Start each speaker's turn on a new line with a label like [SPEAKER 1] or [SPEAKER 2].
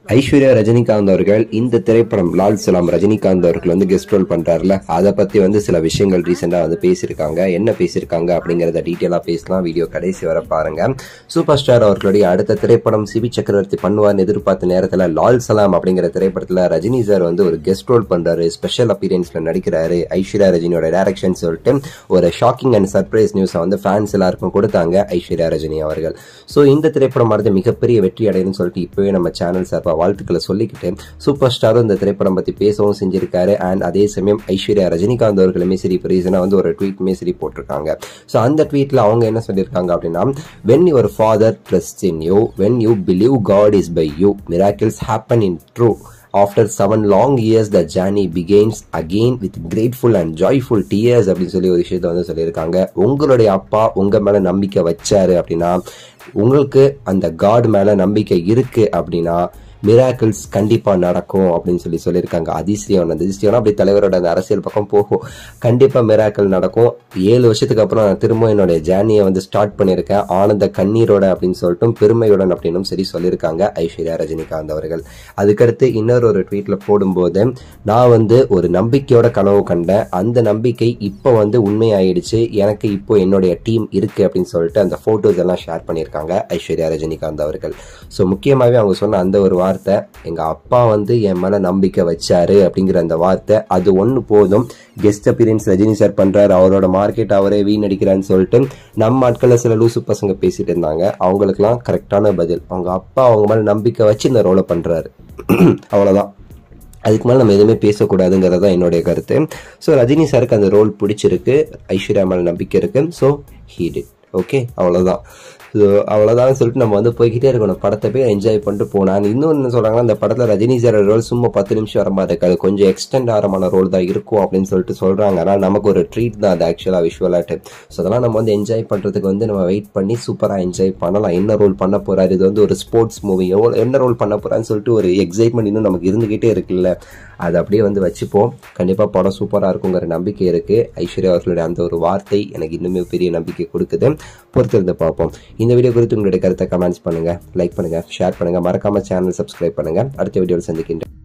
[SPEAKER 1] ஐஸ்வர்யா ரஜினிகாந்த் அவர்கள் இந்த திரைப்படம் லால் சலாம் ரஜினிகாந்த் அவர்கள் வந்து கெஸ்ட் ரோல் பண்றாருல, அதை பத்தி வந்து சில விஷயங்கள் ரீசெண்டா வந்து பேசியிருக்காங்க. என்ன பேசியிருக்காங்க அப்படிங்கறத டீட்டெயிலா பேசலாம். வீடியோ கடைசி வர பாருங்க. சூப்பர் ஸ்டார் அவர்களுடைய அடுத்த திரைப்படம் சிபி சக்கரவர்த்தி பண்ணுவார்னு எதிர்பார்த்த நேரத்துல லால் சலாம் அப்படிங்கிற திரைப்படத்துல ரஜினி சார் வந்து ஒரு கெஸ்ட் ரோல் பண்றாரு, ஸ்பெஷல் அப்பியரன்ஸ்ல நடிக்கிறாரு. ஐஸ்வர்யா ரஜினியோட டைரக்ஷன் சொல்லிட்டு ஒரு ஷாக்கிங் அண்ட் சர்ப்ரைஸ் நியூஸ் வந்து ஃபேன்ஸ் எல்லாருக்கும் கொடுத்தாங்க ஐஸ்வர்யா ரஜினி அவர்கள். சோ இந்த திரைப்படம் அடுத்த மிகப்பெரிய வெற்றி அடையணும்னு சொல்லிட்டு இப்பவே நம்ம சேனல் சார்பா வாழ்த்துக்களை சொல்லிக்கிட்டு சூப்பர் ஸ்டாரும் இந்த திரைப்படம் பத்தி பேசவும் செஞ்சிருக்காரு. அண்ட் அதே சமயம் ஐஸ்வர்யா ரஜினிகாந்த் அவர்களுமே சரி இப்போ ரீசனா வந்து ஒரு ட்வீட்மே சரி போட்டிருக்காங்க. ஸோ அந்த ட்வீட்ல அவங்க என்ன சொல்லியிருக்காங்க அப்படின்னா, when your father trusts in you, when you believe God is by you, miracles happen in true. After 7 long years, the journey begins again with grateful and joyful tears அப்படின்னு சொல்லி ஒரு விஷயத்த வந்து சொல்லியிருக்காங்க. உங்களுடைய அப்பா உங்க மேல நம்பிக்கை வச்சாரு அப்படின்னா, உங்களுக்கு அந்த காட் மேல நம்பிக்கை இருக்கு அப்படின்னா மிராக்கிள்ஸ் கண்டிப்பா நடக்கும் அப்படின்னு சொல்லியிருக்காங்க. அதிசயம் அப்படி தலைவரோட அந்த அரசியல் பக்கம் போகும். கண்டிப்பா மிராக்கிள் நடக்கும். 7 வருஷத்துக்கு அப்புறம் நான் திரும்ப என்னுடைய ஜேர்னியை வந்து ஸ்டார்ட் பண்ணியிருக்கேன் ஆனந்த கண்ணீரோட அப்படின்னு சொல்லிட்டு பெருமையுடன் அப்படின்னு சரி சொல்லியிருக்காங்க ஐஸ்வர்யா ரஜினிகாந்த் அவர்கள். அதுக்கடுத்து இன்னொரு ட்வீட்ல போடும்போது, நான் வந்து ஒரு நம்பிக்கையோட கனவு கண்டேன், அந்த நம்பிக்கை இப்போ வந்து உண்மையாயிடுச்சு, எனக்கு இப்போ என்னுடைய டீம் இருக்கு அப்படின்னு சொல்லிட்டு அந்த போட்டோஸ் எல்லாம் ஷேர் பண்ணியிருக்காங்க ஐஸ்வர்யா ரஜினிகாந்த் அவர்கள். ஸோ முக்கியமாகவே அவங்க சொன்ன அந்த ஒரு வார்த்தை, எங்க அப்பா வந்து என் மேல நம்பிக்கை வச்சாரு அப்படிங்கிற அந்த வார்த்தை, அது ஒண்ணு போதும். கெஸ்ட் அப்பியரன்ஸ் ரஜினி சார் பண்றாரு, அவரோட மார்க்கெட் அவரே வீணடிக்கிறான்னு சொல்லிட்டு நம்ம ஆட்கள சில லூசு பசங்க பேசிட்டு இருந்தாங்க. அவங்களுக்குலாம் கரெக்டான பதில், அவங்க அப்பா அவங்க மேல நம்பிக்கை வச்சு இந்த ரோலை பண்றாரு. அவ்வளவுதான். அதுக்கு மேலே நம்ம எதுவுமே பேசக்கூடாதுங்கிறது தான் என்னுடைய கருத்து. ஸோ ரஜினி சாருக்கு அந்த ரோல் பிடிச்சிருக்கு, ஐஸ்வர்யா மேல நம்பிக்கை இருக்கு. So he did. ஓகே, அவ்வளோதான். ஸோ அவ்வளோதான் சொல்லிட்டு நம்ம வந்து போய்கிட்டே இருக்கணும். படத்தை போய் என்ஜாய் பண்ணிட்டு போனால். இன்னும் என்ன சொல்றாங்கன்னா, அந்த படத்தில் ரஜினி சார் ரோல் சும்மா 10 நிமிஷம் வர மாதிரி இருக்காது, கொஞ்சம் எக்ஸ்டெண்ட் ஆரமான ரோல் தான் இருக்கும் அப்படின்னு சொல்லிட்டு சொல்றாங்க. ஆனால் நமக்கு ஒரு ட்ரீட் தான் அது ஆக்சுவலாக விஷுவலாட்டு. ஸோ அதெல்லாம் நம்ம வந்து என்ஜாய் பண்ணுறதுக்கு வந்து நம்ம வெயிட் பண்ணி சூப்பராக என்ஜாய் பண்ணலாம். என்ன ரோல் பண்ண போறாரு, இது வந்து ஒரு ஸ்போர்ட்ஸ் மூவி, என்ன ரோல் பண்ண போறான்னு சொல்லிட்டு ஒரு எக்ஸைட்மெண்ட் இன்னும் நமக்கு இருந்துகிட்டே இருக்குல்ல, அது அப்படியே வந்து வச்சுப்போம். கண்டிப்பாக படம் சூப்பராக இருக்குங்கிற நம்பிக்கை இருக்கு. ஐஸ்வர்யா அவர்களுடைய அந்த ஒரு வார்த்தை எனக்கு இன்னுமே பெரிய நம்பிக்கை கொடுக்குது. பொறுத்திருந்து பார்ப்போம். இந்த வீடியோ குறித்து உங்களுடைய கருத்தை கமெண்ட்ஸ் பண்ணுங்க, லைக் பண்ணுங்க, ஷேர் பண்ணுங்க, மறக்காம சேனல் சப்ஸ்கிரைப் பண்ணுங்க. அடுத்த வீடியோவில் சந்திக்கின்றேன்.